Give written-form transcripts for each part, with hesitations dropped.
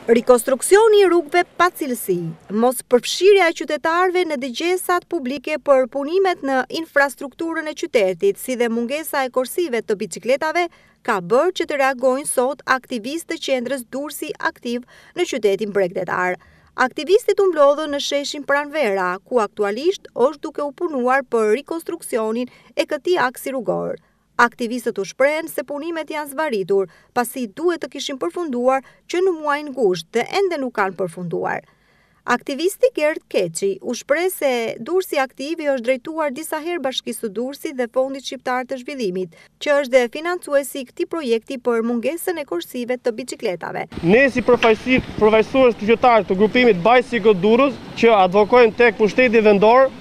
Rikonstruksioni i rrugëve pa cilësi, mos përfshirja e qytetarëve në dëgjesat publike për punimet në infrastrukturën e qytetit, si dhe mungesa e korsive të biçikletave, ka bërë që të reagojnë sot aktivistët të qendrës Durrësi Aktiv në qytetin bregdetar. Aktivistët u mblodhën në sheshin Pranvera, ku aktualisht është duke u punuar për rikonstruksionin e këtij aksi rrugor. Aktivistët u shprehen se punimet janë zbaritur, pasi duhet të kishin përfunduar që në muajin gusht dhe ende nuk kanë përfunduar. Aktivisti Gerd Keqi u shpreh se Durrësi Aktivi është drejtuar disa herë Bashkisë së Durrësit dhe Fondit Shqiptar të Zhvillimit, që është dhe financuesi i këtij projekti për mungesën e korsive të biçikletave. Ne si përfaqësues të qytetarë të grupimit biçikletave Durrës, që advokojmë tek pushteti vendor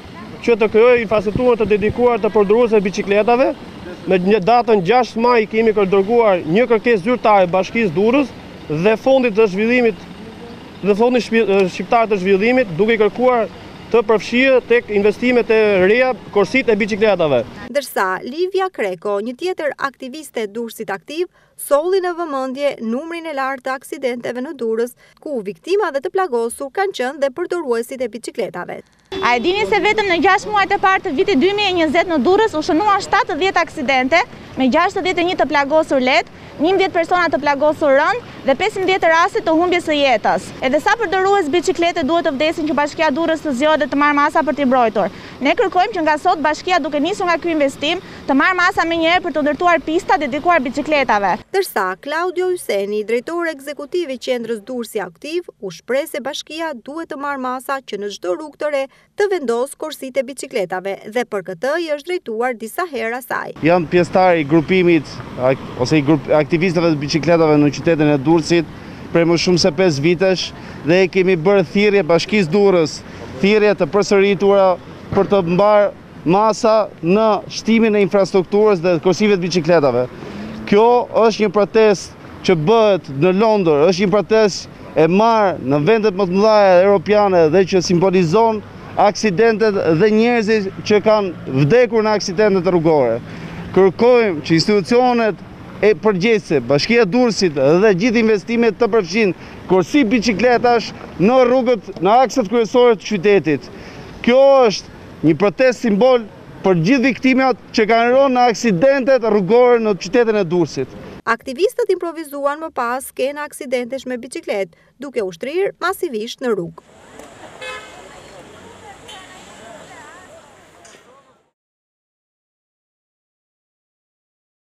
që të krijojë infrastrukturë të dedikuar të përdoruesve biçikletave. Në datën 6 maj kemi dërguar një kërkesë zyrtare Bashkisë Durrës dhe Fondit të Zhvillimit dhe Fondit Shqiptar të Zhvillimit, duke kërkuar të përfshirë tek investimet e reja korsitë e biçikletave. Ndërsa Livia Kreko, një tjetër aktiviste e Durrësit Aktiv, solli në vëmendje numrin e lartë të aksidenteve në Durrës, ku viktima dhe të plagosur kanë qenë dhe përdoruesit e biçikletave. A e dini se vetëm në 6 muajt e parë të vitit 2020 në Durrës u shënuan 70 aksidente, me 61 të plagosur lehtë, 11 persona të plagosur rënd dhe 15 raste të humbjes së jetës. Edhe sa përdorues biçiklete duhet të vdesin që Bashkia Durrës të zgjohet dhe të marrë masa për t'i mbrojtur. Ne kërkojmë që nga sot Bashkia, duke nisur nga ky investim, të marrë masa menjëherë për të ndërtuar pista dedikuar biçikletave. Ndërsa Claudio Yseni, drejtori ekzekutiv i qendrës Durrësi Aktiv, u shpreh se Bashkia duhet të marrë masa që në çdo rrugë të re të vendos korsitë e biçikletave dhe për këtë i është drejtuar disa herë asaj. Jam pjesëtar i grupimit ose i aktivistëve të biçikletave në qytetin e Durrësit për më shumë se 5 vitesh dhe kemi bërë thirrje Bashkisë Durrës, thirrje të përsëritura për të mbarë masa në shtimin e infrastrukturës dhe korsive të biçikletave. Kjo është një protestë që bëhet në Londër, është një protestë e marrë në vendet më të mëdha europiane dhe që simbolizon aksidentet dhe njerëzit që kanë vdekur në aksidentet rrugore. Kërkojmë që institucionet e përgjegjëse, Bashkia e Durrësit dhe gjithë investimet të përfshinë korsi biçikletash në rrugët, në akset kryesore të qytetit. Kjo është një protestë simbol për gjithë viktimat që kanë rënë në aksidentet rrugore në qytetin e Durrësit. Aktivistët improvizuan më pas skena aksidentesh me biçikletë, duke ushtrirë masivisht në rrugë.